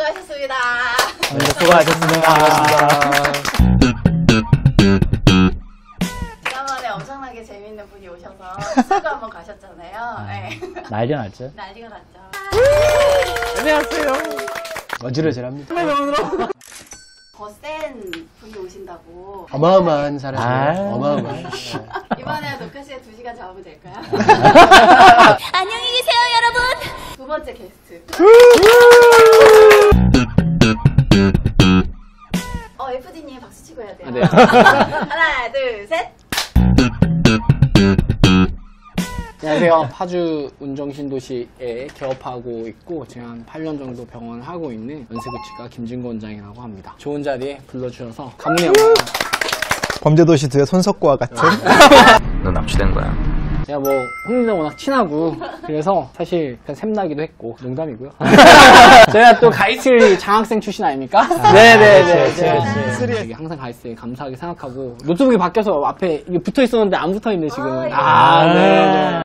수고하셨습니다. 수고하셨습니다. 지난번에 엄청나게 재밌는 분이 오셔서 수고 한번 가셨잖아요. 네. 난리가 났죠. 난리가 났죠. 안녕하세요. 어지러지랍니다. 더 센 분이 오신다고. 어마어마한 사람이에요. 어마어마한. 이번에 녹화 시간 2시간 잡으면 될까요? 안녕히 계세요, 여러분. 두 번째 게스트. FD님 박수 치고 해야 돼요. 네. 하나, 둘, 셋. 안녕하세요. 파주 운정신도시에 개업하고 있고 지금 한 8년 정도 병원을 하고 있는 연세구치과 김진구 원장이라고 합니다. 좋은 자리에 불러주셔서 감사해요. 범죄도시 2의 손석구와 같은. 너 납치된 거야. 제가 뭐 형님들 워낙 친하고 그래서 사실 그냥 샘나기도 했고 농담이고요. 제가 또 가이스리 장학생 출신 아닙니까? 네네네. 되게 항상 가이스리 감사하게 생각하고 노트북이 바뀌어서 앞에 이게 붙어 있었는데 안 붙어 있네 지금은. 네.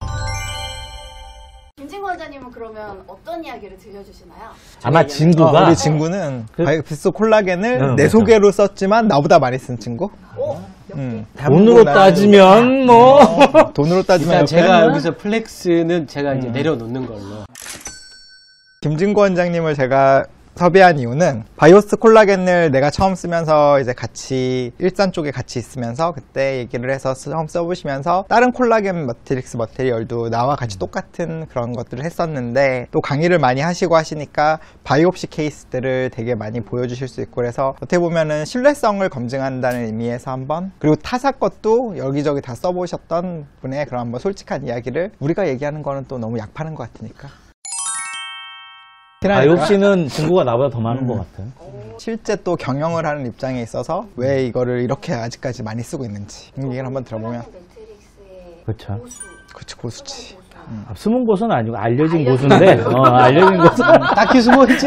김진구 원장님은 그러면 어떤 이야기를 들려주시나요? 아마 진구가 우리 친구는 빗소 콜라겐을 내 그렇죠. 소개로 썼지만 나보다 많이 쓴 친구. 돈으로 따지면 뭐 돈으로 따지면 일단 제가 옆에는 여기서 플렉스는 제가 이제 내려놓는 걸로. 김진구 원장님을 제가 섭외한 이유는 바이오스 콜라겐을 내가 처음 쓰면서 이제 같이 일산 쪽에 같이 있으면서 그때 얘기를 해서 처음 써보시면서 다른 콜라겐 매트릭스 머티리얼도 나와 같이 똑같은 그런 것들을 했었는데 또 강의를 많이 하시고 하시니까 바이옵시 케이스들을 되게 많이 보여주실 수 있고 그래서 어떻게 보면은 신뢰성을 검증한다는 의미에서 한번 그리고 타사 것도 여기저기 다 써보셨던 분의 그런 한번 솔직한 이야기를 우리가 얘기하는 거는 또 너무 약파는 것 같으니까 바이옵시는 진구가 나보다 더 많은 것 같아요. 실제 또 경영을 하는 입장에 있어서 왜 이거를 이렇게 아직까지 많이 쓰고 있는지 얘기를 한번 들어보면 매트릭스의 그쵸. 고수. 그치 고수지. 숨은 곳은 아니고 알려진 곳인데 알려진 곳은 딱히 숨어있지.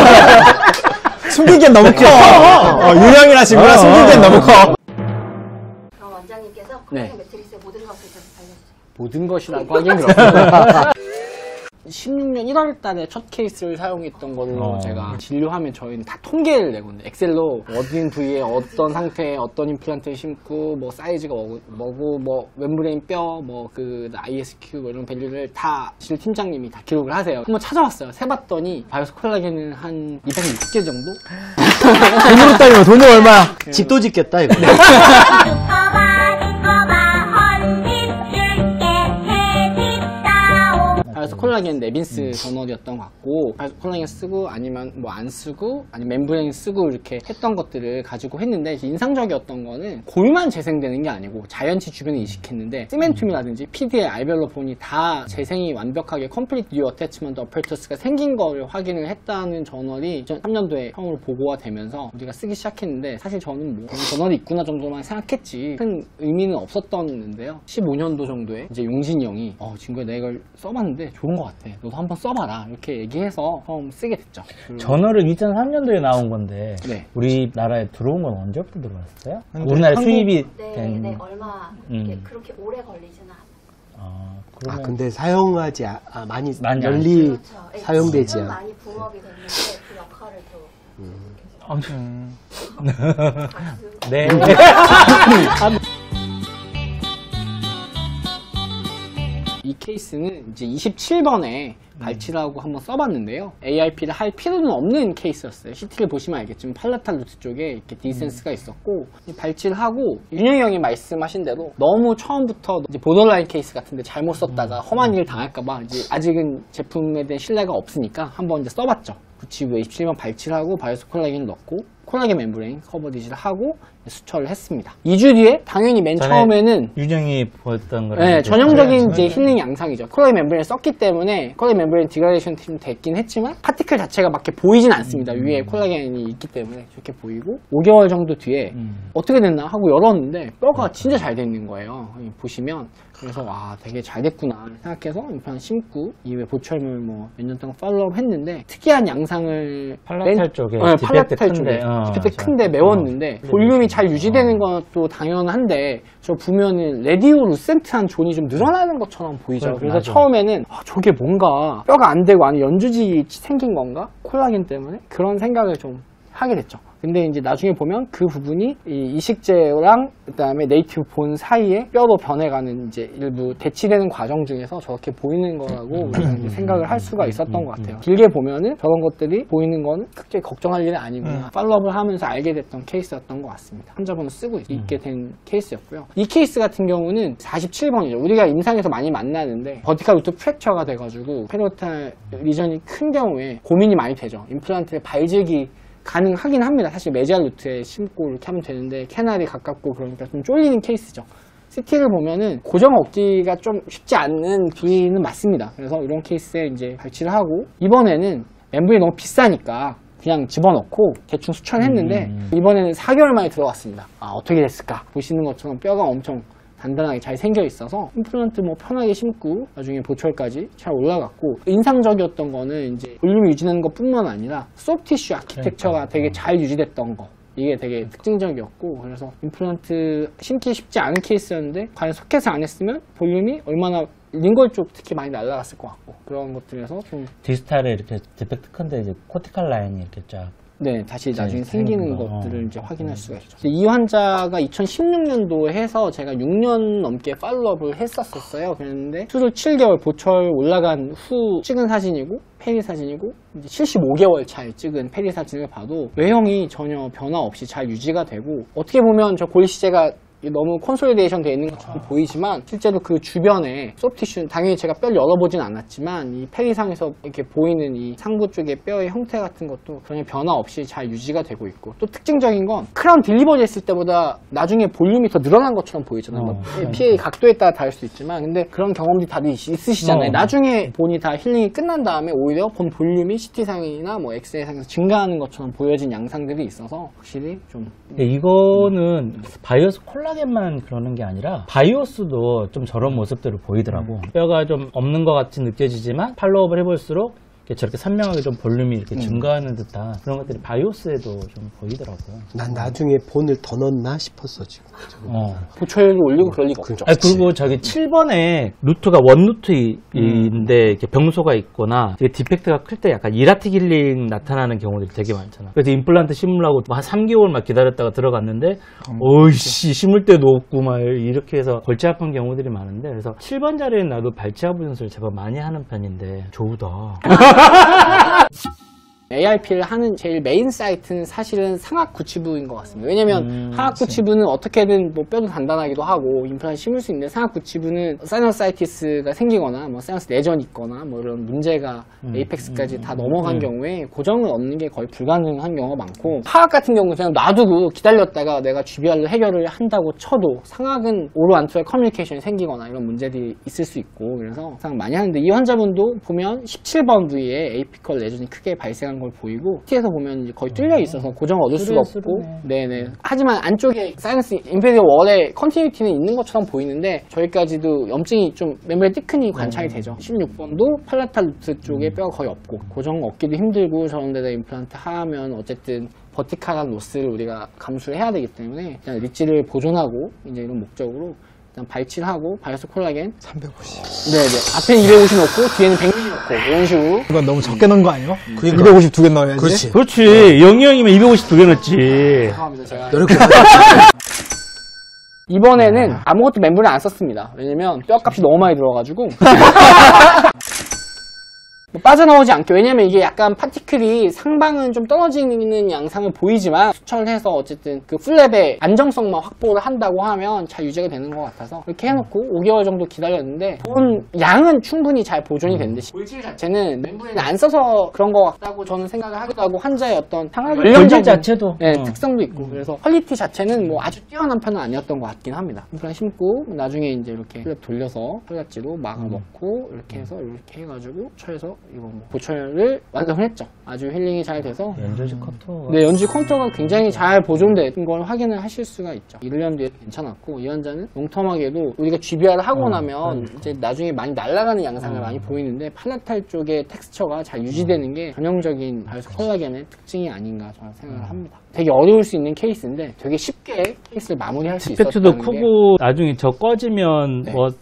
숨긴 게 너무 커. 유형이나 친구랑 숨긴 게 너무 커. 그럼 원장님께서 네. 콜라겐 매트릭스의 모든 것을 좀 알려주세요. 모든 것이라고 하긴 그렇습니다. 16년 1월 달에 첫 케이스를 사용했던 걸로 제가 진료하면 저희는 다 통계를 내거든요. 엑셀로 어딘 부위에 어떤 상태에 어떤 임플란트를 심고 뭐 사이즈가 뭐고 뭐 멤브레인 뼈 뭐 그 ISQ 뭐 이런 밸류를 다 진료팀장님이 다 기록을 하세요. 한번 찾아봤어요. 세봤더니 바이오스 콜라겐은 한 260개 정도? 돈으로 따지면 돈이 얼마야? 집도 짓겠다, 이거. 바이오스 콜라겐 네빈스 저널이었던 것 같고 바이오스 콜라겐 쓰고 아니면 뭐 안 쓰고 아니면 멤브레인 쓰고 이렇게 했던 것들을 가지고 했는데 인상적이었던 거는 골만 재생되는 게 아니고 자연치 주변에 이식했는데 시멘툼이라든지 PD의 알베올로 본이 다 재생이 완벽하게 컴플리트 뉴 어태치먼트 어퍼투스가 생긴 거를 확인을 했다는 저널이 2003년도에 처음으로 보고가 되면서 우리가 쓰기 시작했는데 사실 저는 뭐 저널이 있구나 정도만 생각했지 큰 의미는 없었던데요. 15년도 정도에 이제 용진이 형이 친구야 내가 이걸 써봤는데 좋은 것 같아. 너도 한번 써봐라. 이렇게 얘기해서 처음 쓰게 됐죠. 저널은 2003년도에 나온 건데 네. 우리나라에 들어온 건 언제부터 들어왔어요? 근데 우리나라에 한국- 수입이 네, 된 네, 얼마 이렇게 그렇게 오래 걸리지는 않아요. 그러면 근데 사용하지, 많이 많이 널리 그렇죠. 예, 사용되지 지금 않아. 많이 붕업이 됐는데 그 역할을 또 네. 이 케이스는 이제 27번에 발치라고 한번 써봤는데요. ARP를 할 필요는 없는 케이스였어요. CT를 보시면 알겠지만 팔라탈 루트 쪽에 이렇게 디센스가 있었고 발치를 하고 윤영이 형이 말씀하신 대로 너무 처음부터 이제 보더라인 케이스 같은데 잘못 썼다가 험한 일 당할까봐 이제 아직은 제품에 대한 신뢰가 없으니까 한번 이제 써봤죠. 붙이고 27번 발치를 하고 바이오스 콜라겐을 넣고 콜라겐 멤브레인 커버디지를 하고 수처를 했습니다. 2주 뒤에 당연히 맨 처음에는 유정이 보였던 거랑 네, 전형적인 이제 힐링 양상이죠. 콜라겐 멤브레인을 썼기 때문에 콜라겐 멤브레인 디그레이션 팀 됐긴 했지만 파티클 자체가 막 이렇게 보이진 않습니다. 위에 콜라겐이 있기 때문에 저렇게 보이고 5개월 정도 뒤에 어떻게 됐나 하고 열었는데 뼈가 진짜 잘 돼 있는 거예요. 여기 보시면 그래서 와 되게 잘 됐구나 생각해서 임플란트 심고 이후에 보철물 뭐 몇 년 동안 팔로우업 했는데 특이한 양상 영상을 팔라탈 쪽에 팔라탈 쪽에 큰데, 디펙트 큰데 메웠는데 볼륨이 잘 유지되는 것도 당연한데 저 보면은 레디오 루센트한 존이 좀 늘어나는 것처럼 보이죠. 그래서 맞아. 처음에는 저게 뭔가 뼈가 안 되고 안에 연주지 생긴 건가? 콜라겐 때문에? 그런 생각을 좀 하게 됐죠. 근데 이제 나중에 보면 그 부분이 이 이식제랑 그다음에 네이티브 본 사이에 뼈로 변해가는 이제 일부 대치되는 과정 중에서 저렇게 보이는 거라고 우리가 이제 생각을 할 수가 있었던 것 같아요. 길게 보면은 저런 것들이 보이는 거는 크게 걱정할 일은 아니구나. 팔로우업을 하면서 알게 됐던 케이스였던 것 같습니다. 환자분을 쓰고 있게 된 케이스였고요. 이 케이스 같은 경우는 47번이죠. 우리가 임상에서 많이 만나는데 버티칼 루트 프랙처가 돼가지고 페리오탈 리전이 큰 경우에 고민이 많이 되죠. 임플란트의 발질기 가능하긴 합니다. 사실 메지알 루트에 심고 이렇게 하면 되는데 캐날이 가깝고 그러니까 좀 쫄리는 케이스죠. CT를 보면은 고정 얻기가 좀 쉽지 않는 부위는 맞습니다. 그래서 이런 케이스에 이제 발치를 하고 이번에는 멤브레인이 너무 비싸니까 그냥 집어넣고 대충 수천했는데 이번에는 4개월 만에 들어갔습니다. 어떻게 됐을까? 보시는 것처럼 뼈가 엄청 단단하게 잘 생겨 있어서 임플란트 뭐 편하게 심고 나중에 보철까지 잘 올라갔고 인상적이었던 거는 이제 볼륨이 유지되는 것 뿐만 아니라 소프티슈 아키텍처가 되게 잘 유지됐던 거 이게 되게 특징적이었고 그래서 임플란트 심기 쉽지 않은 케이스였는데 과연 소켓을 안 했으면 볼륨이 얼마나 링걸 쪽 특히 많이 날아갔을 것 같고 그런 것들에서 좀 디스탈에 이렇게 디펙트 큰데 이제 코티칼 라인이 이렇게 쫙 다시 나중에 생기는 거. 것들을 이제 확인할 수가 있죠. 이 환자가 2016년도에 해서 제가 6년 넘게 팔로우업을 했었어요. 그랬는데 수술 7개월 보철 올라간 후 찍은 사진이고 페리 사진이고 이제 75개월 차에 찍은 페리 사진을 봐도 외형이 전혀 변화 없이 잘 유지가 되고 어떻게 보면 저 골시제가 너무 콘솔리데이션 되어 있는 것처럼 보이지만 실제로 그 주변에 소프티슈는 당연히 제가 뼈를 열어보진 않았지만 이 페리상에서 이렇게 보이는 이 상부 쪽의 뼈의 형태 같은 것도 전혀 변화 없이 잘 유지가 되고 있고 또 특징적인 건 크라운 딜리버리 했을 때보다 나중에 볼륨이 더 늘어난 것처럼 보이잖아요. 뭐 피해 각도에 따라 다를 수 있지만 근데 그런 경험들이 다들 있으시잖아요. 나중에 본이 다 힐링이 끝난 다음에 오히려 본 볼륨이 CT상이나 뭐 엑스레이상에서 증가하는 것처럼 보여진 양상들이 있어서 확실히 좀 이거는 바이오스 콜라겐만 그러는 게 아니라 바이오스도 좀 저런 모습들을 보이더라고. 뼈가 좀 없는 것 같이 느껴지지만 팔로우업을 해볼수록 이렇게 저렇게 선명하게 좀 볼륨이 이렇게 증가하는 듯한 그런 것들이 바이오스에도 좀 보이더라고요. 난 나중에 본을 더 넣나 싶었어 지금. 보철을 올리고 그럴 리가 없죠. 그리고 저기 7번에 루트가 원루트인데 이렇게 병소가 있거나 되게 디펙트가 클 때 약간 이라틱 힐링 나타나는 경우들이 되게 많잖아. 그래서 임플란트 심으려고 한 3개월 막 기다렸다가 들어갔는데 어이씨 심을 때도 없고 막 이렇게 해서 골치 아픈 경우들이 많은데 그래서 7번 자리에 나도 발치하부 연습을 제법 많이 하는 편인데 좋다. ARP를 하는 제일 메인 사이트는 사실은 상악구치부인 것 같습니다. 왜냐면 하악구치부는 어떻게든 뭐 뼈도 단단하기도 하고 임플란트 심을 수 있는데 상악구치부는 사이너사이티스가 생기거나 뭐 사이너스 내전이 있거나 뭐 이런 문제가 에이펙스까지 다 넘어간 경우에 고정을 얻는 게 거의 불가능한 경우가 많고 하악 같은 경우는 그냥 놔두고 기다렸다가 내가 GBR로 해결을 한다고 쳐도 상악은 오로 안투의 커뮤니케이션이 생기거나 이런 문제들이 있을 수 있고 그래서 항상 많이 하는데 이 환자분도 보면 17번 부위에 에이피컬 레전이 크게 발생한 걸 보이고 CT에서 보면 이제 거의 뚫려 있어서 고정을 얻을 수가 없고 네네. 하지만 안쪽에 사이너스 인페리어 월에 컨티뉴티는 있는 것처럼 보이는데 저기까지도 염증이 좀 멤브레인 띠큰이 관찰이 되죠. 16번도 팔라탈 루트 쪽에 뼈가 거의 없고 고정 얻기도 힘들고 저런 데다 임플란트 하면 어쨌든 버티칼한 로스를 우리가 감수를 해야 되기 때문에 그냥 리치를 보존하고 이제 이런 목적으로 일단 발치를 하고 바이오스 콜라겐 350. 네네. 앞에는 250 넣고 뒤에는 100ml 넣고 이런 식으로 이건 너무 적게 넣은 거 아니에요? 그러니까. 250 두 개 넣어야지. 그렇지. 그렇지. 영희 형이면 252개 넣지. 죄송합니다. 제가 이번에는 아무것도 멤브레인 안 썼습니다. 왜냐면 뼈값이 너무 많이 들어가지고 뭐 빠져나오지 않게. 왜냐면 이게 약간 파티클이 상방은 좀 떨어지는 양상을 보이지만 수철을 해서 어쨌든 그 플랩의 안정성만 확보를 한다고 하면 잘 유지가 되는 것 같아서 이렇게 해놓고 5개월 정도 기다렸는데 본 양은 충분히 잘 보존이 되는데 골질 자체는 멤브레인 안 써서 그런 것 같다고 저는 생각을 하기도 하고 환자의 어떤 골질 자체도 특성도 있고 그래서 퀄리티 자체는 뭐 아주 뛰어난 편은 아니었던 것 같긴 합니다. 임플란트 심고 나중에 이제 이렇게 플랩 돌려서 혈압지로 막아놓고 이렇게 해서 이렇게 해가지고 쳐에서 이거 뭐 보철을 완성을 했죠. 아주 힐링이 잘 돼서 연조지 커터. 네, 연지 컴퓨터가 굉장히 잘 보존된 걸 확인을 하실 수가 있죠. 1년 뒤에 괜찮았고 이 환자는 롱텀하게도 우리가 GBR을 하고 나면 이제 나중에 많이 날아가는 양상을 많이 보이는데 팔라탈 쪽의 텍스처가 잘 유지되는 게 전형적인 바이오스 콜라겐의 특징이 아닌가 저는 생각을 합니다. 되게 어려울 수 있는 케이스인데 되게 쉽게 케이스를 마무리할 수 있었다는 디펙트도 게 크고 나중에 저 꺼지면 네. 뭐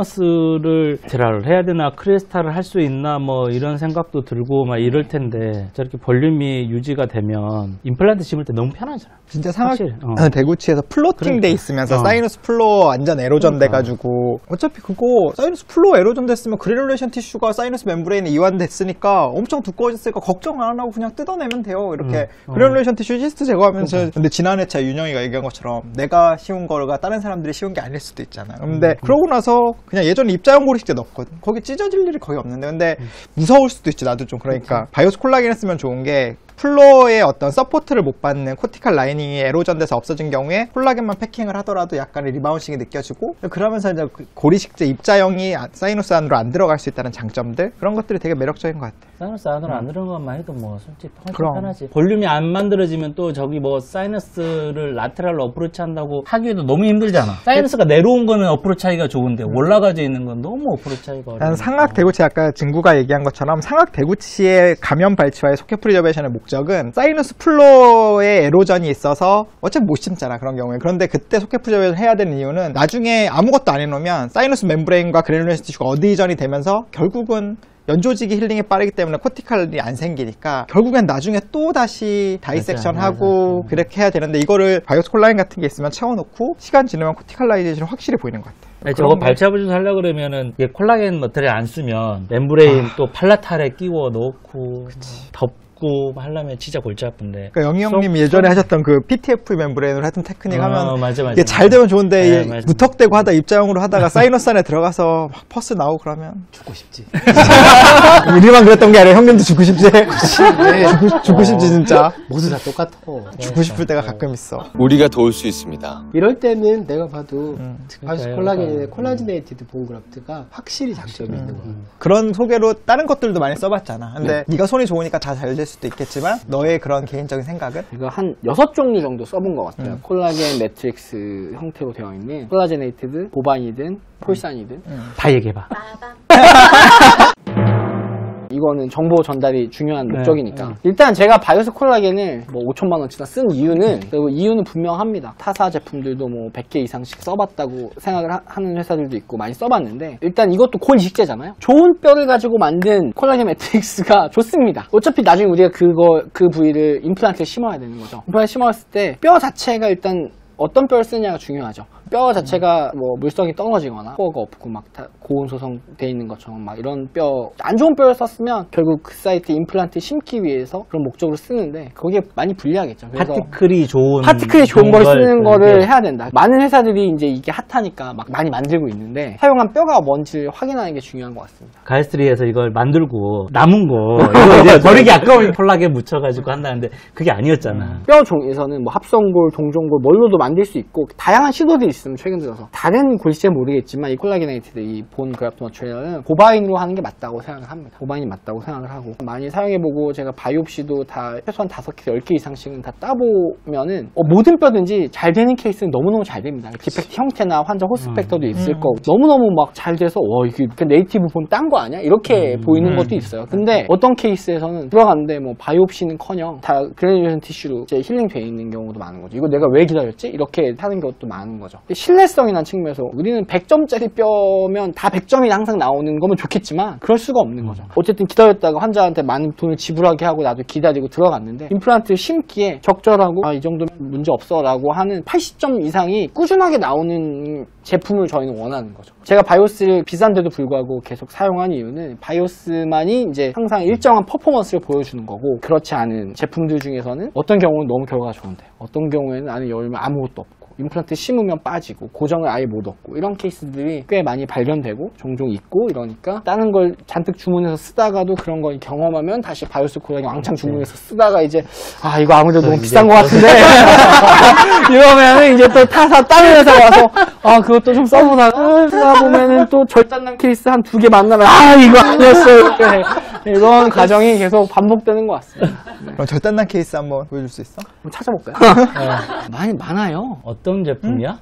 사이너스를 테라를 해야 되나 크리스탈을 할 수 있나 뭐 이런 생각도 들고 막 이럴 텐데 저렇게 볼륨이 유지가 되면 임플란트 심을 때 너무 편하잖아. 진짜 상하 확실히, 대구치에서 플로팅 그러니까. 돼 있으면서 사이너스 플로어 완전 에로전 돼가지고 어차피 그거 사이너스 플로어 에로전 됐으면 그래놀레이션 티슈가 사이너스 멤브레인에 이완됐으니까 엄청 두꺼워졌으니까 걱정 안 하고 그냥 뜯어내면 돼요. 이렇게 그래놀레이션 티슈 시스트 제거하면서 근데 지난 회차 윤영이가 얘기한 것처럼 내가 씌운 거가 다른 사람들이 씌운 게 아닐 수도 있잖아. 근데 그러고 나서 그냥 예전에 입자형 고리식제 넣었거든. 거기 찢어질 일이 거의 없는데 근데 무서울 수도 있지. 나도 좀 그러니까 바이오스 콜라겐 했으면 좋은 게 플로어의 어떤 서포트를 못 받는 코티칼 라이닝이 에로전돼서 없어진 경우에 콜라겐만 패킹을 하더라도 약간의 리바운싱이 느껴지고 그러면서 이제 고리식제 입자형이 사이너스 안으로 안 들어갈 수 있다는 장점들 그런 것들이 되게 매력적인 것 같아. 사이너스 안으로 안 들어간 것만 해도 뭐 솔직히 훨씬 그럼. 편하지. 볼륨이 안 만들어지면 또 저기 뭐 사이너스를 라테랄로 어프로치 한다고 하기에도 너무 힘들잖아. 사이너스가 내려온 거는 어프로치 하기가 좋은데 올라가져 있는 건 너무 어프로치 하기가 어려워. 난 상악 대구치 아까 진구가 얘기한 것처럼 상악 대구치의 감염 발치와의 속해 프리저베이션의 목적은 사이너스 플로어에 에로전이 있어서 어차피 못 심잖아 그런 경우에. 그런데 그때 속해 프리저베이션 해야 되는 이유는 나중에 아무것도 안 해놓으면 사이너스 멤브레인과 그래놀레이션 티슈가 어디전이 되면서 결국은 연조직이 힐링이 빠르기 때문에 코티칼이 안 생기니까 결국엔 나중에 또 다시 다이섹션 하고 그렇게 해야 되는데 이거를 바이오스 콜라겐 같은 게 있으면 채워놓고 시간 지나면 코티칼라이제이션이 확실히 보이는 것 같아. 아니, 저거 발차부전 하려고 그러면은 이게 콜라겐 머터리얼 안 쓰면 멤브레인 또 팔라탈에 끼워 넣고 덮고 하려면 진짜 골치 아픈데. 그러니까 영희 형님이 예전에 하셨던 그 PTF 멤브레인으로 하던 테크닉 하면 맞아. 이게 잘 되면 좋은데 네, 이 맞아. 무턱대고 하다 입자형으로 하다가 사이너스 안에 들어가서 막 퍼스 나오고 그러면 죽고 싶지. 우리만 그랬던 게 아니라 형님도 죽고 싶지. 죽고 싶지 진짜. 모두 다 똑같아. 죽고 싶을 때가 가끔 있어. 우리가 도울 수 있습니다. 이럴 때는 내가 봐도 바이오스 그러니까요. 콜라겐의 콜라지네이티드 본그래프트가 확실히 장점이 있는 거야. 그런 소개로 다른 것들도 많이 써봤잖아. 근데 네가 손이 좋으니까 다 잘 될 수도 있겠지만 너의 그런 개인적인 생각은? 이거 한 6종류 정도 써본 것 같아요. 콜라겐 매트릭스 형태로 되어 있는 콜라제네이티드, 보반이든, 폴산이든 다 얘기해봐. 이거는 정보 전달이 중요한 목적이니까 일단 제가 바이오스 콜라겐을 뭐 5천만 원치나 쓴 이유는 그리고 이유는 분명합니다. 타사 제품들도 뭐 100개 이상씩 써봤다고 생각을 하는 회사들도 있고 많이 써봤는데 일단 이것도 골 이식제잖아요. 좋은 뼈를 가지고 만든 콜라겐 매트릭스가 좋습니다. 어차피 나중에 우리가 그 부위를 임플란트에 심어야 되는 거죠. 임플란트에 심었을 때 뼈 자체가 일단 어떤 뼈를 쓰느냐가 중요하죠. 뼈 자체가 뭐 물성이 떨어지거나 코어가 없고 막 고온 소성돼 있는 것처럼 막 이런 뼈 안 좋은 뼈를 썼으면 결국 그 사이트 임플란트 심기 위해서 그런 목적으로 쓰는데 거기에 많이 불리하겠죠. 그래서 파티클이 좋은 걸 쓰는 거를 해야 된다. 많은 회사들이 이제 이게 핫하니까 막 많이 만들고 있는데 사용한 뼈가 뭔지를 확인하는 게 중요한 것 같습니다. 가이스트리에서 이걸 만들고 남은 거 이거 이제 버리기 아까운 콜라겐 묻혀가지고 한다는데 그게 아니었잖아. 뼈 종에서는 뭐 합성골, 동종골 뭘로도 만들 수 있고 다양한 시도들이 있으면 최근 들어서 다른 골시제는 모르겠지만 이 콜라게네이티드 이 본 그래프트 머티리얼은 보바인으로 하는 게 맞다고 생각을 합니다. 보바인이 맞다고 생각을 하고 많이 사용해보고 제가 바이옵시도 다 최소한 5개, 10개 이상씩은 다 따보면은 모든 뼈든지 잘 되는 케이스는 너무너무 잘 됩니다. 디펙트 형태나 환자 호스 팩터도 있을 거고 너무너무 막 잘 돼서 이게 네이티브 본 딴 거 아니야? 이렇게 보이는 것도 있어요. 근데 어떤 케이스에서는 들어갔는데 뭐 바이옵시는커녕 다 그래놀레이션 티슈로 이제 힐링돼 있는 경우도 많은 거죠. 이거 내가 왜 기다렸지? 이렇게 하는 것도 많은 거죠. 신뢰성이라는 측면에서 우리는 100점짜리 뼈면 다 100점이 항상 나오는 거면 좋겠지만 그럴 수가 없는 거죠. 어쨌든 기다렸다가 환자한테 많은 돈을 지불하게 하고 나도 기다리고 들어갔는데 임플란트 심기에 적절하고 이 정도면 문제 없어 라고 하는 80점 이상이 꾸준하게 나오는 제품을 저희는 원하는 거죠. 제가 바이오스를 비싼데도 불구하고 계속 사용한 이유는 바이오스만이 이제 항상 일정한 퍼포먼스를 보여주는 거고 그렇지 않은 제품들 중에서는 어떤 경우는 너무 결과가 좋은데 어떤 경우에는 안에 열면 아무것도 없고 임플란트 심으면 빠지고 고정을 아예 못 얻고 이런 케이스들이 꽤 많이 발견되고 종종 있고 이러니까 다른 걸 잔뜩 주문해서 쓰다가도 그런 걸 경험하면 다시 바이오스 콜라겐 왕창 주문해서 쓰다가 이제 이거 아무래도 너무 비싼 것 같은데 이러면은 이제 또 타사 다른 회사 가서 그것도 좀 써보다가 쓰다 보면은 또 절단난 케이스 한 2개 만나면 이거 아니었어요 이렇게 이런 과정이 계속 반복되는 것 같습니다. 그럼 절단난 케이스 한번 보여줄 수 있어? 한번 찾아볼까요? 많이 많아요. 어떤 제품이야?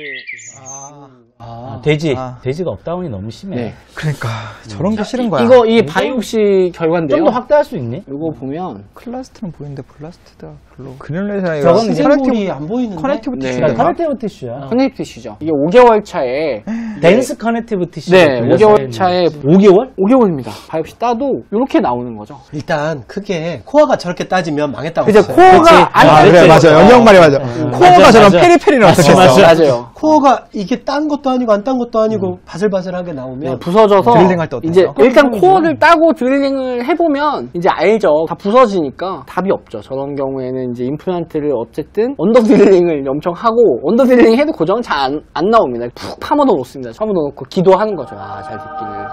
돼지가 업다운이 너무 심해. 네. 그러니까 저런 게 싫은 거야. 이거 이 바이옵시 결과인데요. 좀 더 확대할 수 있니? 이거 보면 클라스트는 보이는데 블라스트가 별로. 그릴레이션이 저건 이제 시생골이 안 보이는데. 커넥티브 네. 티슈인가? 커넥티브 티슈야. 커넥티브 티슈죠. 이게 5개월 차에 덴스 커넥티브 티슈. 네, 5개월 차에 5개월? 5개월입니다. 바이옵시 따도 이렇게 나오는 거죠. 일단 크게 코어가 저렇게 따지면 망했다고. 이제 했어요. 코어가 아, 그래, 맞아. 영영 말이 맞아. 코어가 맞아, 저런 맞아. 페리페리는 어떻게 했어? 맞아요. 코어가 이게 딴 것도 아니고 안 딴 것도 아니고 바슬바슬하게 나오면 네, 부서져서 드릴링할 때 어땠어? 이제 일단 코어를 따고 드릴링을 해보면 이제 알죠. 다 부서지니까 답이 없죠. 저런 경우에는 이제 임플란트를 어쨌든 언더 드릴링을 엄청 하고 언더 드릴링 해도 고정은 잘 안 나옵니다. 푹 파묻어 놓습니다. 파묻어 놓고 기도하는 거죠. 아, 잘 됐기를.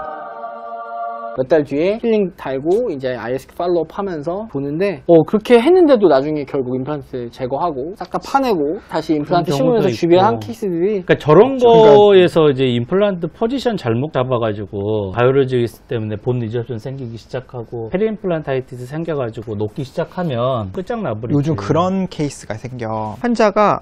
몇 달 뒤에 힐링 달고 이제 ISK 팔로업 하면서 보는데 그렇게 했는데도 나중에 결국 임플란트 제거하고 싹 다 파내고 다시 임플란트 그런 심으면서 경우도 주변한 있고. 케이스들이 그러니까 저런 거에서 이제 임플란트 포지션 잘못 잡아가지고 바이오로직스 때문에 본 리접션 생기기 시작하고 페리임플란타이티스 생겨가지고 녹기 시작하면 끝장나버리죠. 요즘 그런 케이스가 생겨. 환자가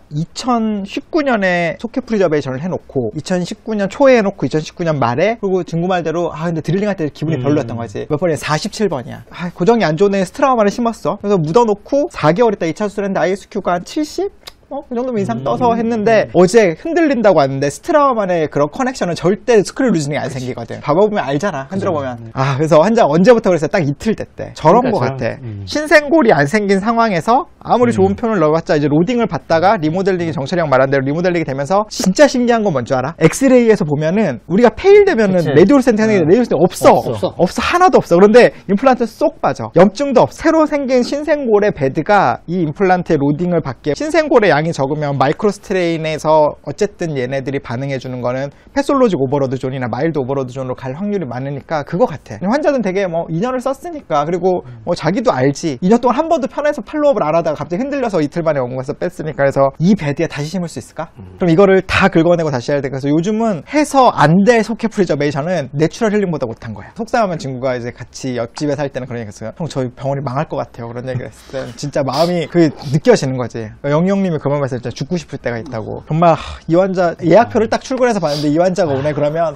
2019년에 소켓 프리저베이션을 해놓고 2019년 초에 해놓고 2019년 말에 그리고 중구 말대로 근데 드릴링 할 때 기분이 별로였던 거지. 몇 번이야? 47번이야. 고정이 안 좋네. 스트라우마를 심었어. 그래서 묻어놓고 4개월 있다 2차 수술했는데 ISQ가 한 70? 그 정도면 이상 떠서 했는데 어제 흔들린다고 왔는데 스트라우만의 그런 커넥션은 절대 스크류 루즈닝이 안 생기거든. 봐보면 알잖아. 흔들어보면. 그래서 환자 언제부터 그랬어요? 딱 이틀 됐대. 저런 거 같아. 신생골이 안 생긴 상황에서 아무리 좋은 표현을 넣어봤자 이제 로딩을 받다가 리모델링이 정철이 형 말한 대로 리모델링이 되면서 진짜 신기한 건 뭔지 알아? 엑스레이에서 보면은 우리가 페일 되면은 레디올 센터 하는 게 레디올 센터 없어. 하나도 없어. 그런데 임플란트 쏙 빠져. 염증도 없어. 새로 생긴 신생골의 베드가 이 임플란트의 로딩을 받게 신생골의 양이 적으면 마이크로 스트레인에서 어쨌든 얘네들이 반응해주는 거는 패솔로직 오버로드 존이나 마일드 오버로드 존으로 갈 확률이 많으니까 그거 같아. 환자는 되게 2년을 썼으니까 그리고 자기도 알지. 2년 동안 한 번도 편해서 팔로업을 안 하다가 갑자기 흔들려서 이틀 만에 원고에서 뺐으니까 그래서 이 베드에 다시 심을 수 있을까? 그럼 이거를 다 긁어내고 다시 해야 돼. 그래서 요즘은 해서 안 돼 소켓 프리저베이션은 내추럴 힐링보다 못한 거야. 속상하면 친구가 이제 같이 옆집에 살 때는 그런 얘기 했어요. 형 저희 병원이 망할 것 같아요. 그런 얘기를 했을 때 진짜 마음이 느껴지는 거지. 영영님이 그만 말씀 진짜 죽고 싶을 때가 있다고. 정말 이 환자 예약표를 딱 출근해서 봤는데 이 환자가 오네 그러면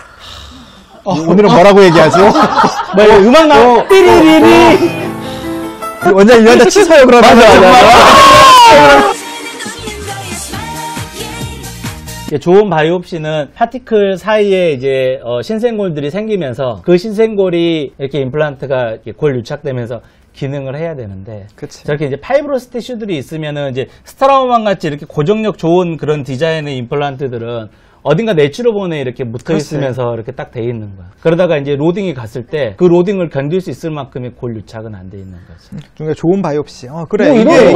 오늘은 뭐라고 얘기하지? 음악 나와. 띠리리리. 원장님 이 환자 취소요 그러면. 좋은 바이옵시는 파티클 사이에 이제 신생골들이 생기면서 그 신생골이 이렇게 임플란트가 이렇게 골 유착되면서 기능을 해야 되는데 그치. 저렇게 이제 파이브러스 티슈들이 있으면은 이제 스타라우만 같이 이렇게 고정력 좋은 그런 디자인의 임플란트들은 어딘가 내추럴본에 이렇게 묻어 있으면서 이렇게 딱 돼 있는 거야. 그러다가 이제 로딩이 갔을 때 그 로딩을 견딜 수 있을 만큼의 골 유착은 안 돼 있는 거지. 중에 좋은 바이옵시. 그래. 일단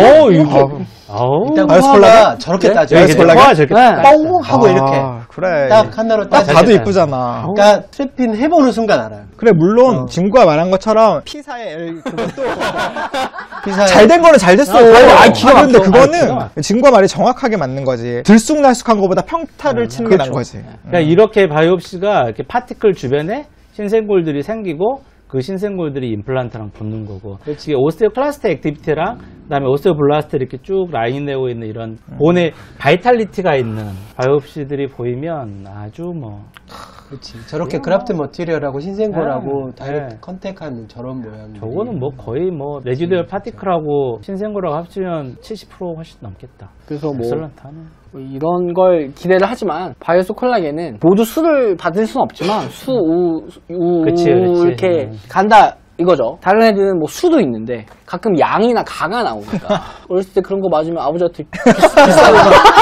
코어가 저렇게 따져. 코어가 저렇게 뻥 하고 이렇게. 그래. 딱 하나로 딱 따져. 봐도 이쁘잖아. 그러니까 트래핀 해보는 순간 알아요. 그래 물론 진구가 말한 것처럼 P사의 L 그것도 피사에 잘 된 거는 잘 됐어. 기가 근데 막혀. 그거는 진구가 말이 정확하게 맞는 거지. 들쑥날쑥한 거보다 평타를 치는 게 나은 거지. 그러니까 이렇게 바이옵시가 이렇게 파티클 주변에 신생골들이 생기고 그 신생골들이 임플란트랑 붙는 거고. 이게 오스테오클라스트 액티비티랑 그다음에 오스테오블라스트 이렇게 쭉 라인 내고 있는 이런 본에 바이탈리티가 있는 바이옵시들이 보이면 아주 그렇지. 저렇게 그라프트 머티리얼하고 신생골하고 네. 다이렉트 네. 컨택하는 저런 모양. 저거는 거의 레지듀얼 파티클하고 신생골하고 합치면 70% 훨씬 넘겠다. 그래서 엑설런트하네. 이런 걸 기대를 하지만 바이오스 콜라겐은 모두 수를 받을 수는 없지만 수, 우 그치. 이렇게 간다 이거죠. 다른 애들은 수도 있는데 가끔 양이나 가가 나오니까 어렸을 때 그런 거 맞으면 아버지한테 비싸고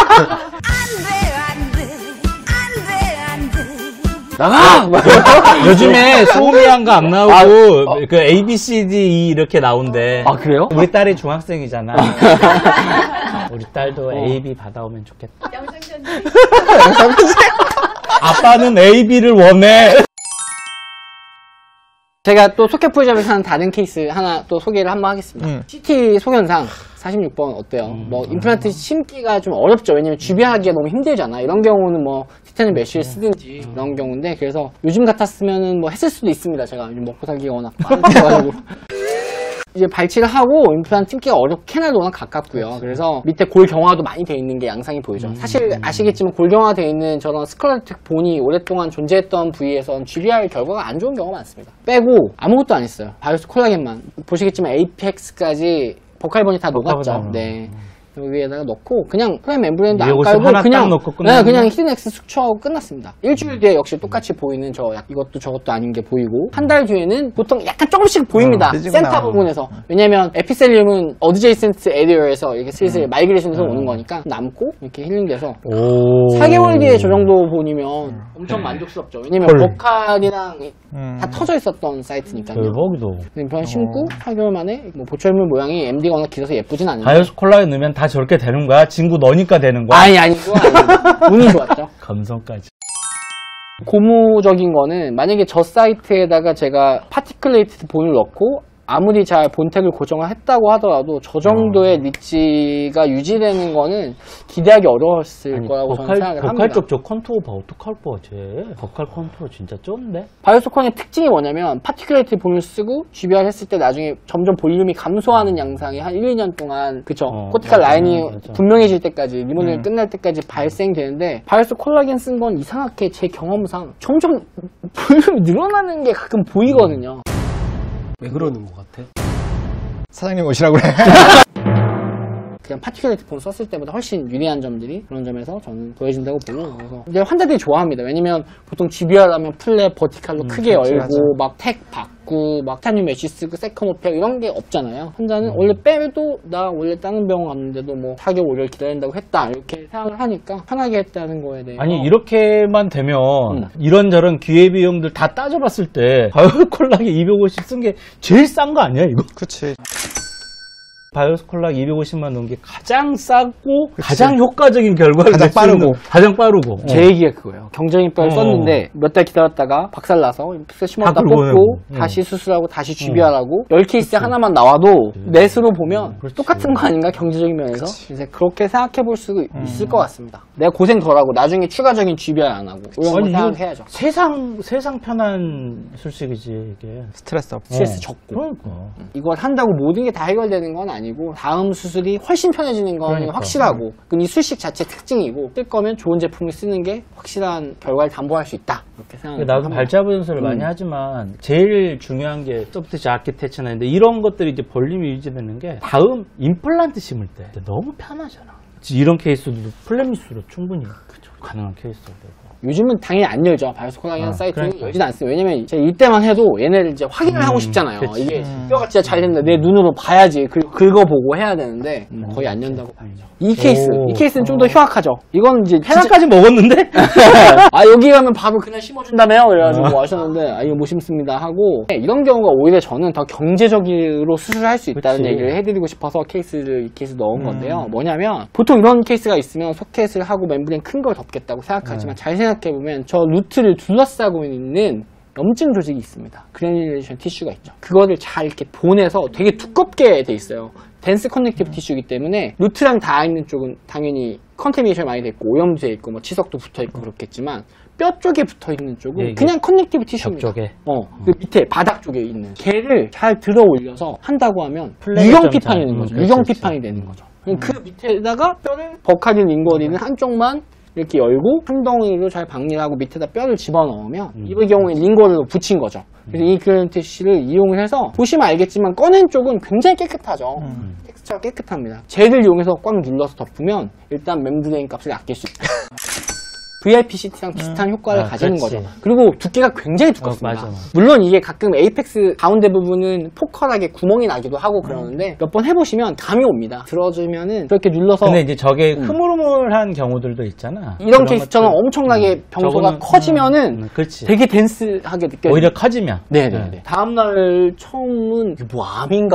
나가! 요즘에 소미양가 안 나오고 그 A, B, C, D, E 이렇게 나온대. 아 그래요? 우리 딸이 중학생이잖아. 우리 딸도 A, B 받아오면 좋겠다. 양생전님. 아빠는 A, B를 원해. 제가 또 소켓풀잡에서 하는 다른 케이스 하나 또 소개를 한번 하겠습니다. CT 소견상 46번 어때요? 뭐 임플란트 심기가 좀 어렵죠. 왜냐면 GB하기가 너무 힘들잖아. 이런 경우는 뭐 티타늄 메쉬를 쓰든지 이런 경우인데, 그래서 요즘 같았으면은 뭐 했을 수도 있습니다. 제가 요즘 먹고 살기가 워낙 빠르셔가지고 이제 발치를 하고 임플란트 심기가 캐나도 워낙 가깝고요. 그래서 밑에 골 경화도 많이 돼 있는 게 양상이 보이죠. 사실 아시겠지만 골 경화 돼 있는 저런 스컬레틱 본이 오랫동안 존재했던 부위에선 GBR 결과가 안 좋은 경우가 많습니다. 빼고 아무것도 안 했어요. 바이오스 콜라겐만. 보시겠지만 에이펙스까지 버칼본이 다 녹았죠. 네. 여기에다가 넣고 그냥 프레임 멤브레인도 안 깔고 그냥 넣고 네, 그냥 히든엑스 숙초하고 끝났습니다. 일주일 뒤에 역시 똑같이 보이는 이것도 저것도 아닌 게 보이고, 한 달 뒤에는 보통 약간 조금씩 보입니다. 센터 부분에서. 왜냐면 에피셀리움은 어드제이센트 에리어에서 이렇게 슬슬 마이그레이션에서 오는 거니까 남고 이렇게 힐링돼서 4개월 뒤에 저 정도 본이면 엄청 만족스럽죠. 왜냐면 버칼이랑 다 터져 있었던 사이트니까요. 대박이다. 임플란트 심고 8개월 만에 뭐 보철물 모양이 MD가 워낙 길어서 예쁘진 않은데 바이오스 콜라겐 넣으면 다 저렇게 되는 거야? 친구 너니까 되는 거야? 아니 그거 아니고 운이 좋았죠. 감성까지. 고무적인 거는 만약에 저 사이트에다가 제가 파티클레이트 본을 넣고 아무리 잘 본택을 고정을 했다고 하더라도 저 정도의 리치가 유지되는 거는 기대하기 어려웠을 거라고 저는 생각을 합니다. 버칼 쪽 저 컨투어 봐. 어떡할 거야 쟤. 버칼 컨투어 진짜 쩐데? 바이오스콘의 특징이 뭐냐면 파티클레이트 본을 쓰고 GBR 했을 때 나중에 점점 볼륨이 감소하는 양상이 한 1, 2년 동안 코티칼 라인이 분명해질 때까지 리모델링 끝날 때까지 발생되는데, 바이오스 콜라겐 쓴 건 이상하게 제 경험상 점점 볼륨이 늘어나는 게 가끔 보이거든요. 왜 그러는 것 같아? 사장님 오시라고 그래. 그냥 파티클레이트 폰 썼을 때보다 훨씬 유리한 점들이 그런 점에서 저는 보여진다고 보고, 그래서 이제 환자들이 좋아합니다. 왜냐면 보통 GBR 하면 플랫 버티칼로 크게 열고 막 택 받고 막 타늄 메쉬 쓰고 세컨오페어 이런 게 없잖아요. 환자는 원래 빼도 나 원래 다른 병원 갔는데도 뭐 4개월 5개월 기다린다고 했다 이렇게 생각을 하니까 편하게 했다는 거에 대해서. 아니 이렇게만 되면 이런저런 기회비용들 다 따져봤을 때 바이오스 콜라겐 250 쓴 게 제일 싼 거 아니야 이거? 그치. 바이오스 콜라겐 250만 넣은 게 가장 싸고 가장 효과적인 결과를 가장 낼 수 있는, 가장 빠르고. 제 얘기가 그거예요. 경쟁인병을 썼는데 몇 달 기다렸다가 박살나서 임플란트 심었다 뽑고 다시 수술하고 다시 GBR하고 10케이스 하나만 나와도 넷으로 보면 똑같은 거 아닌가, 경제적인 면에서. 이제 그렇게 생각해 볼 수 있을 것 같습니다. 내가 고생 덜하고 나중에 추가적인 GBR 안 하고 이런 거 생각해야죠. 세상 편한 술식이지 이게. 스트레스 없고. 스트레스 적고. 그러니까. 이걸 한다고 모든 게 다 해결되는 건 아니고 다음 수술이 훨씬 편해지는 건 확실하고, 그건 이 수식 자체 특징이고, 쓸 거면 좋은 제품을 쓰는 게 확실한 결과를 담보할 수 있다 이렇게 생각합니다. 나도 발자부 연설을 많이 하지만 제일 중요한 게 소프트 아키텍처인데, 이런 것들이 이제 볼륨이 유지되는 게 다음 임플란트 심을 때 너무 편하잖아. 이런 케이스도 플랫미스로 충분히 가능한 케이스도 되고. 요즘은 당연히 안 열죠. 바이오스 콜라겐 사이트는 열지는 않습니다. 왜냐면 제가 이때만 해도 얘네를 이제 확인을 하고 싶잖아요. 그치. 이게 뼈가 진짜 잘 된다. 내 눈으로 봐야지. 긁어보고 해야 되는데 거의 안 연다고 봐야죠. 이 케이스는 좀 더 휴학하죠. 이건 이제 해나까지 먹었는데? 아 여기 가면 바로 그냥 심어준다며요? 그래가지고 뭐 하셨는데 이거 못 심습니다 하고, 이런 경우가 오히려 저는 더 경제적으로 수술할 수 있다는 얘기를 해드리고 싶어서 이 케이스 넣은 건데요. 뭐냐면 보통 이런 케이스가 있으면 소켓을 하고 멤브레인 큰 걸 덮겠다고 생각하지만 잘 생각해보면 저 루트를 둘러싸고 있는 염증 조직이 있습니다. 그래듈레이션 티슈가 있죠. 그거를 잘 이렇게 보내서 되게 두껍게 돼 있어요. 덴스 커넥티브 티슈이기 때문에 루트랑 닿아 있는 쪽은 당연히 컨테미네이션이 많이 돼 있고 오염도 돼 있고 뭐 치석도 붙어 있고 그렇겠지만, 뼈 쪽에 붙어 있는 쪽은 그냥 커넥티브 티슈입니다. 쪽에. 그 밑에 바닥 쪽에 있는 걔를 잘 들어 올려서 한다고 하면 유경 피판이 되는 거죠. 유경 피판이 되는 거죠. 그 밑에다가 뼈를 버카딘 링거리는 한쪽만 이렇게 열고 한 덩이로 잘 박리를 하고 밑에다 뼈를 집어넣으면 이 경우에 링거를 붙인 거죠. 그래서 이 그랜티쉬를 이용을 해서 보시면 알겠지만 꺼낸 쪽은 굉장히 깨끗하죠. 텍스처가 깨끗합니다. 젤을 이용해서 꽉 눌러서 덮으면 일단 멤브레인 값을 아낄 수 있다. VIPCT랑 비슷한 효과를 가지는 그렇지. 거죠. 그리고 두께가 굉장히 두껍습니다. 맞아. 물론 이게 가끔 에이펙스 가운데 부분은 포컬하게 구멍이 나기도 하고 그러는데 몇 번 해보시면 감이 옵니다. 들어주면은 그렇게 눌러서. 근데 이제 저게 흐물흐물한 경우들도 있잖아. 이런 케이스처럼 엄청나게 병소가 커지면은 되게 덴스하게 느껴져요. 오히려 커지면. 네네네. 다음날 처음은 이게 뭐 암인가?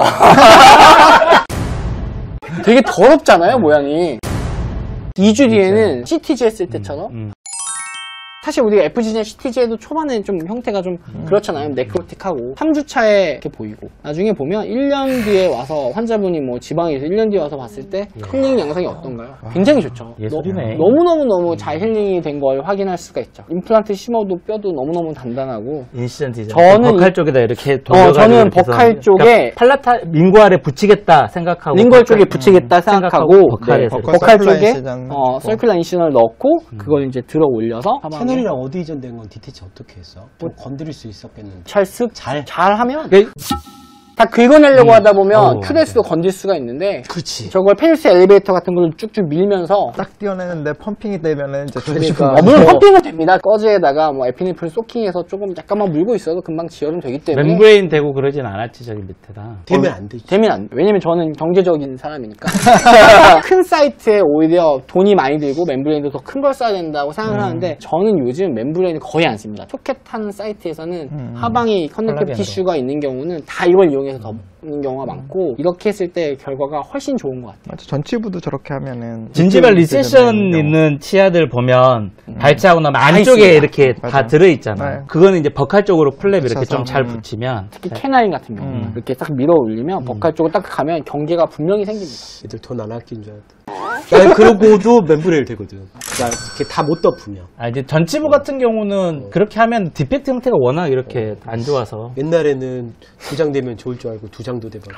되게 더럽잖아요 모양이. 2주 뒤에는 CTG 했을 때처럼 사실 우리가 FG나 CTG에도 초반에 좀 형태가 좀 그렇잖아요. 네크로틱하고 3주차에 이렇게 보이고 나중에 보면 1년 뒤에 와서 환자분이 뭐 지방에서 1년 뒤에 와서 봤을 때 힐링 양상이 어떤가요? 굉장히 좋죠. 예술이네. 너무너무 잘 힐링이 된 걸 확인할 수가 있죠. 임플란트 심어도 뼈도 너무너무 단단하고 인시전트잖아요. 저는 버칼 쪽에다 이렇게 돌려가지고 저는 이렇게 해서 버칼 쪽에 그러니까 팔라타 링구알에 붙이겠다 생각하고 링걸 쪽에 붙이겠다 생각하고 버칼에서 버칼 쪽에 인시전 서큘라 인시전을 넣고 그걸 이제 들어 올려서 채널이랑 어디 이전된 건 디테치 어떻게 했어? 뭐 건드릴 수 있었겠는데. 잘하면 다 긁어내려고 하다 보면 어, 큐레스도 건질 수가 있는데 그렇지. 저걸 페니스 엘리베이터 같은 걸 쭉쭉 밀면서 딱 띄어내는데 펌핑이 되면은 이제 그러니까. 물론 펌핑은 됩니다. 꺼즈에다가 뭐 에피네프린 소킹해서 조금 약간만 물고 있어도 금방 지혈은 되기 때문에 멤브레인 되고 그러진 않았지 저기 밑에다. 되면 안 되지. 되면 안 돼. 왜냐면 저는 경제적인 사람이니까. 큰 사이트에 오히려 돈이 많이 들고 멤브레인도 더 큰 걸 써야 된다고 생각을 하는데 저는 요즘 멤브레인을 거의 안 씁니다. 소켓 하는 사이트에서는 하방에 커넥티브 콜라겐으로. 티슈가 있는 경우는 다 이걸 이용해서 덮는 경우가 많고 이렇게 했을 때 결과가 훨씬 좋은 것 같아요. 맞아, 전치부도 저렇게 하면은 진지발 이렇게 리세션 되는 있는 치아들 보면 발치하고 나면 안쪽에 있습니다. 이렇게 다 맞아. 들어있잖아. 네. 그거는 이제 버칼 쪽으로 플랩 이렇게 붙여서. 좀 잘 붙이면 특히 캐나인 같은 경우 이렇게 딱 밀어 올리면 버칼 쪽으로 딱 가면 경계가 분명히 생깁니다. 애들 돈 안 아낀 줄 알았다. 나 그러고도 멤브레일 되거든. 그러니까 이렇게 다 못 덮으면. 이제 전치부 같은 경우는 그렇게 하면 디펙트 형태가 워낙 이렇게 안 좋아서 옛날에는 2장 되면 좋을 줄 알고 2장도 돼버렸네.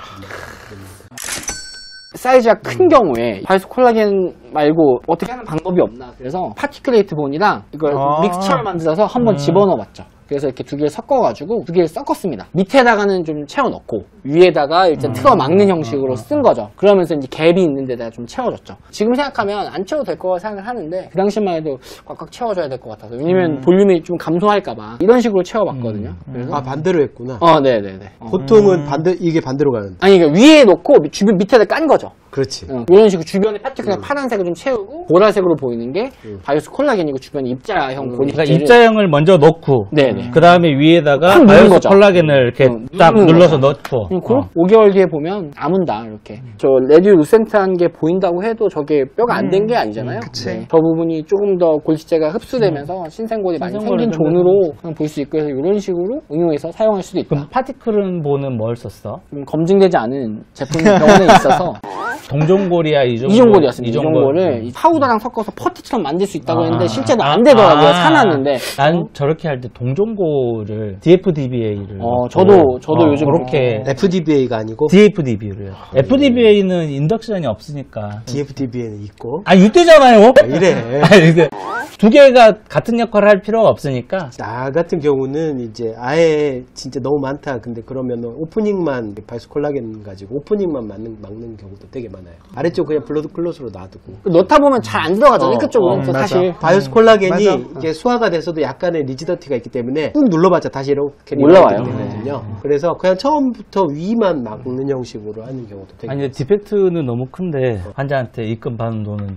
사이즈가 큰 경우에 바이오스 콜라겐 말고 어떻게 하는 방법이 없나 그래서 파티클레이트 본이랑 이걸 믹스처를 만들어서 한번 집어넣어 봤죠. 그래서 이렇게 두 개를 섞어가지고 두 개를 섞었습니다. 밑에다가는 좀 채워넣고 위에다가 일단 틀어 막는 형식으로 쓴 거죠. 그러면서 이제 갭이 있는 데다가 좀 채워줬죠. 지금 생각하면 안 채워도 될 거라고 생각을 하는데 그 당시만 해도 꽉꽉 채워줘야 될 것 같아서 왜냐면 볼륨이 좀 감소할까봐 이런 식으로 채워봤거든요. 그래서 아, 반대로 했구나. 네네네. 보통은 이게 반대로 가는데. 아니 그러니까 위에 놓고 주변 밑에다 깐 거죠. 그렇지. 이런 식으로 주변에 파티클을 파란색을 좀 채우고 보라색으로 보이는 게 바이오스 콜라겐이고 주변에 입자형 그러니까 고립제를 입자형을 먼저 넣고 네네. 그 다음에 위에다가 탁 누른 바이오스 거죠. 콜라겐을 이렇게 딱 누르는 눌러서 거죠. 넣고 5개월 뒤에 보면 아문다 이렇게 저 레디 루센트한 게 보인다고 해도 저게 뼈가 안 된 게 아니잖아요. 그치. 저 부분이 조금 더 골지제가 흡수되면서 신생골이 많이 신생골이 생긴 좀 존으로 볼 수 있고 해서 이런 식으로 응용해서 사용할 수도 있다. 그럼 파티클은 보는 뭘 썼어? 검증되지 않은 제품이 병원에 있어서 동종골이야 이종골? 이종골이었습니다. 이종골을 이 파우더랑 섞어서 퍼티처럼 만들 수 있다고 했는데 실제로 안 아. 되더라고요. 사놨는데 난 저렇게 할 때 동종골을 DFDBA를 저도 요즘 그렇게 FDBA가 아니고 DFDB를 FDBA는 인덕션이 없으니까 DFDBA는 있고. 이때잖아요. 이래. 아니, 두 개가 같은 역할을 할 필요가 없으니까 나 같은 경우는 이제 아예 진짜 너무 많다. 근데 그러면 오프닝만 바이오스 콜라겐 가지고 오프닝만 막는 경우도 되게 많아요. 아래쪽 그냥 블러드 클로스로 놔두고. 넣다 보면 잘 안 들어가잖아요. 그쪽은 맞아. 사실 바이오스 콜라겐이 맞아. 이게 수화가 돼서도 약간의 리지더티가 있기 때문에 꾹 눌러봤자 다시 이렇게 올라와요. 되거든요. 그래서 그냥 처음부터 위만 막는 형식으로 하는 경우도 되게 아니 디펙트는 너무 큰데 환자한테 입금 받는 돈은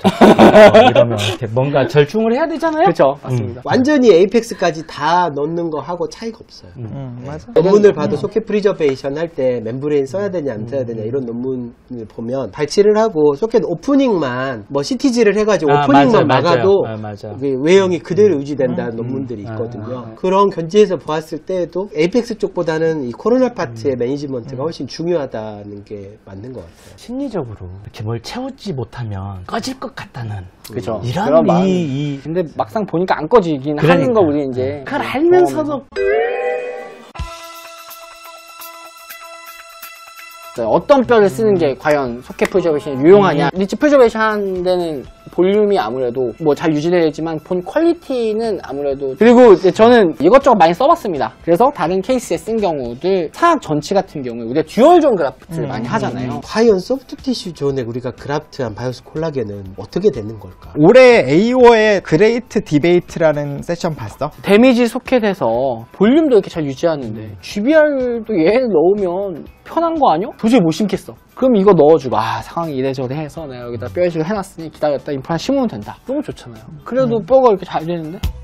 이러면 이렇게 뭔가 절충을 해야 되잖아요. 그렇죠. 맞습니다. 완전히 에이펙스까지 다 넣는 거 하고 차이가 없어요. 맞아. 논문을 봐도 소켓 프리저베이션 할 때 멤브레인 써야 되냐 안 써야 되냐 이런 논문을 보면 발치를 하고 소켓 오프닝만 뭐 CTG를 해가지고 오프닝만 막아도 맞아. 그 외형이 그대로 유지된다는 논문들이 있거든요. 그런 견지에서 보았을 때도 에이펙스 쪽보다는 이 코로나 파트의 매니지먼트가 훨씬 중요하다는 게 맞는 것 같아요. 심리적으로 이렇게 뭘 채우지 못하면 꺼질 것 같다는 그렇죠. 이런 그런 마음이. 이 근데 막상 보니까 안 꺼지긴 그러니까. 하는 거 우리 이제 그걸 알면서도 어떤 뼈를 쓰는 게 과연 소켓 프리저베이션이 유용하냐. 리치 프리저베이션 하는 데는 볼륨이 아무래도 뭐 잘 유지되지만 본 퀄리티는 아무래도 그리고 이제 저는 이것저것 많이 써봤습니다. 그래서 다른 케이스에 쓴 경우들 사악 전치 같은 경우에 우리가 듀얼존 그라프트를 많이 하잖아요. 과연 소프트 티슈 존에 우리가 그라프트한 바이오스 콜라겐은 어떻게 되는 걸까? 올해 AO의 그레이트 디베이트라는 세션 봤어? 데미지 소켓에서 볼륨도 이렇게 잘 유지하는데 GBR도 얘 넣으면 편한 거 아니야? 도저히 못 심겠어. 그럼 이거 넣어주고 상황이 이래저래 해서 내가 여기다 뼈 이식을 해놨으니 기다렸다 임플란트 심으면 된다. 너무 좋잖아요. 그래도 뼈가 이렇게 잘 되는데